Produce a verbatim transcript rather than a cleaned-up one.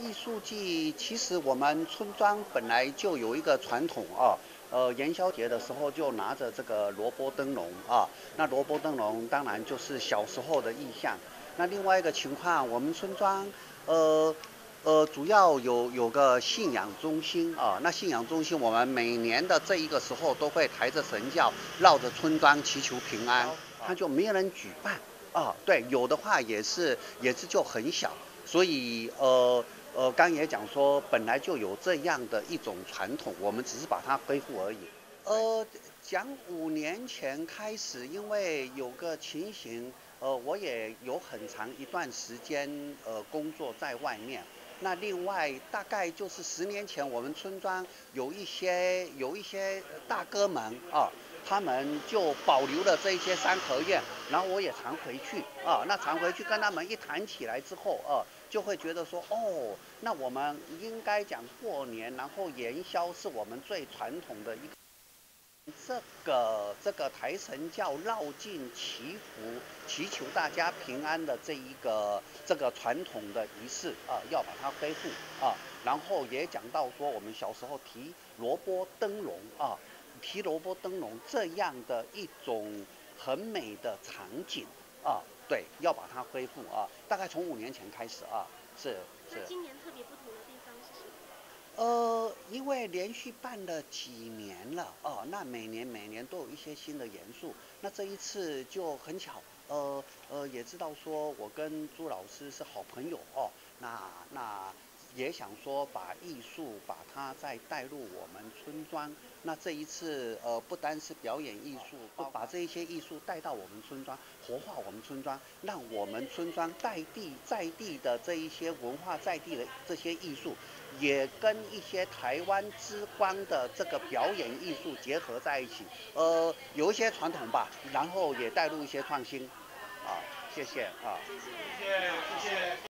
艺术季其实我们村庄本来就有一个传统啊，呃，元宵节的时候就拿着这个萝卜灯笼啊，那萝卜灯笼当然就是小时候的意象。那另外一个情况，我们村庄呃呃主要有有个信仰中心啊，那信仰中心我们每年的这一个时候都会抬着神轿绕着村庄祈求平安，它就没有人举办啊，对，有的话也是也是就很小。所以呃呃，刚也讲说，本来就有这样的一种传统，我们只是把它恢复而已。呃，讲五年前开始，因为有个情形，呃，我也有很长一段时间呃工作在外面。那另外大概就是十年前，我们村庄有一些有一些大哥们啊，他们就保留了这一些三合院，然后我也常回去啊，那常回去跟他们一谈起来之后啊，就会觉得说，哦，那我们应该讲过年，然后元宵是我们最传统的一个。这个这个抬神轿绕境祈福，祈求大家平安的这一个这个传统的仪式啊，要把它恢复啊。然后也讲到说，我们小时候提萝卜灯笼啊，提萝卜灯笼这样的一种很美的场景啊，对，要把它恢复啊。大概从五年前开始啊，是是。 那今年特别不同的地方是什么？ 呃，因为连续办了几年了哦，那每年每年都有一些新的元素。那这一次就很巧，呃呃，也知道说我跟朱老师是好朋友哦，那那也想说把艺术把它再带入我们村庄。那这一次呃，不单是表演艺术，不把这一些艺术带到我们村庄，活化我们村庄，让我们村庄在地在地的这一些文化在地的这些艺术。也跟一些台湾之光的这个表演艺术结合在一起，呃，有一些传统吧，然后也带入一些创新，啊，谢谢啊， 谢谢。 谢谢谢谢。